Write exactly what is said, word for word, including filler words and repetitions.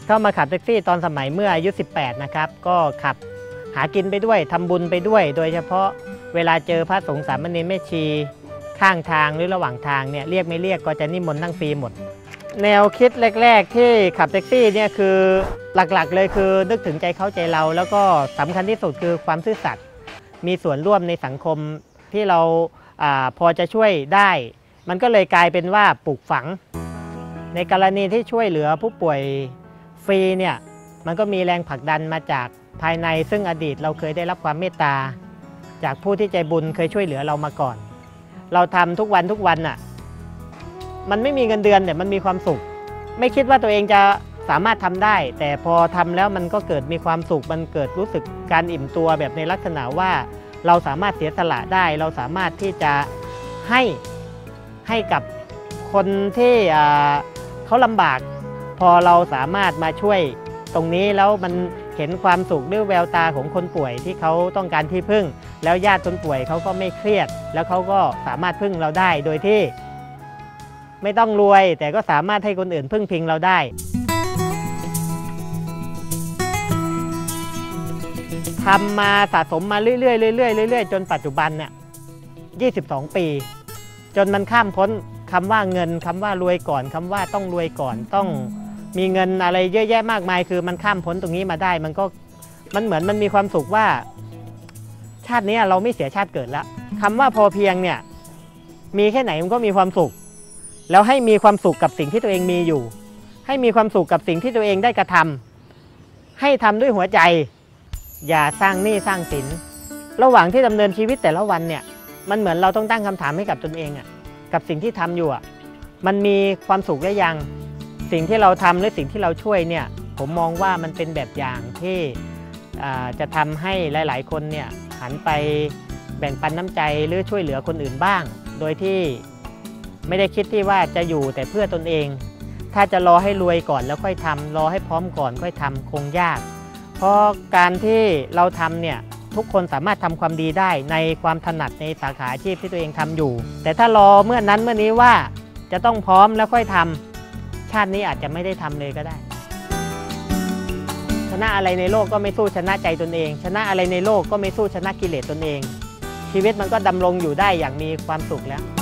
เข้ามาขับแท็กซี่ตอนสมัยเมื่ออายุสิบแปดนะครับก็ขับหากินไปด้วยทำบุญไปด้วยโดยเฉพาะเวลาเจอพระสงฆ์สามเณรแม่ชีข้างทางหรือระหว่างทางเนี่ยเรียกไม่เรียกก็จะนิมนต์นั่งฟรีหมดแนวคิดแรกๆที่ขับแท็กซี่เนี่ยคือหลักๆเลยคือนึกถึงใจเขาใจเราแล้วก็สำคัญที่สุดคือความซื่อสัตย์มีส่วนร่วมในสังคมที่เราอ่าพอจะช่วยได้มันก็เลยกลายเป็นว่าปลูกฝังในกรณีที่ช่วยเหลือผู้ป่วยฟรีเนี่ยมันก็มีแรงผลักดันมาจากภายในซึ่งอดีตเราเคยได้รับความเมตตาจากผู้ที่ใจบุญเคยช่วยเหลือเรามาก่อนเราทำทุกวันทุกวันน่ะมันไม่มีเงินเดือนเนี่ยมันมีความสุขไม่คิดว่าตัวเองจะสามารถทำได้แต่พอทำแล้วมันก็เกิดมีความสุขมันเกิดรู้สึกการอิ่มตัวแบบในลักษณะว่าเราสามารถเสียสละได้เราสามารถที่จะให้ให้กับคนที่เขาลำบากพอเราสามารถมาช่วยตรงนี้แล้วมันเห็นความสุขด้วยแววตาของคนป่วยที่เขาต้องการที่พึ่งแล้วญาติคนป่วยเขาก็ไม่เครียดแล้วเขาก็สามารถพึ่งเราได้โดยที่ไม่ต้องรวยแต่ก็สามารถให้คนอื่นพึ่งพิงเราได้ทำมาสะสมมาเรื่อยๆเรื่อยๆเรื่อยๆจนปัจจุบันเนี่ยยี่สิบสองปีจนมันข้ามพ้นคำว่าเงินคำว่ารวยก่อนคำว่าต้องรวยก่อนต้องมีเงินอะไรเยอะแยะมากมายคือมันข้ามพ้นตรงนี้มาได้มันก็มันเหมือนมันมีความสุขว่าชาตินี้เราไม่เสียชาติเกิดแล้วคำว่าพอเพียงเนี่ยมีแค่ไหนมันก็มีความสุขแล้วให้มีความสุขกับสิ่งที่ตัวเองมีอยู่ให้มีความสุขกับสิ่งที่ตัวเองได้กระทำให้ทำด้วยหัวใจอย่าสร้างหนี้สร้างสินระหว่างที่ดำเนินชีวิตแต่ละวันเนี่ยมันเหมือนเราต้องตั้งคำถามให้กับตนเองอ่ะกับสิ่งที่ทำอยู่อ่ะมันมีความสุขหรือยังสิ่งที่เราทำหรือสิ่งที่เราช่วยเนี่ยผมมองว่ามันเป็นแบบอย่างที่จะทำให้หลายๆคนเนี่ยหันไปแบ่งปันน้ำใจหรือช่วยเหลือคนอื่นบ้างโดยที่ไม่ได้คิดที่ว่าจะอยู่แต่เพื่อตนเองถ้าจะรอให้รวยก่อนแล้วค่อยทำรอให้พร้อมก่อนค่อยทำคงยากเพราะการที่เราทำเนี่ยทุกคนสามารถทำความดีได้ในความถนัดในสาขาอาชีพที่ตัวเองทำอยู่แต่ถ้ารอเมื่อนั้นเมื่อนี้ว่าจะต้องพร้อมแล้วค่อยทำชาตินี้อาจจะไม่ได้ทำเลยก็ได้ชนะอะไรในโลกก็ไม่สู้ชนะใจตนเองชนะอะไรในโลกก็ไม่สู้ชนะกิเลสตนเองชีวิตมันก็ดำรงอยู่ได้อย่างมีความสุขแล้ว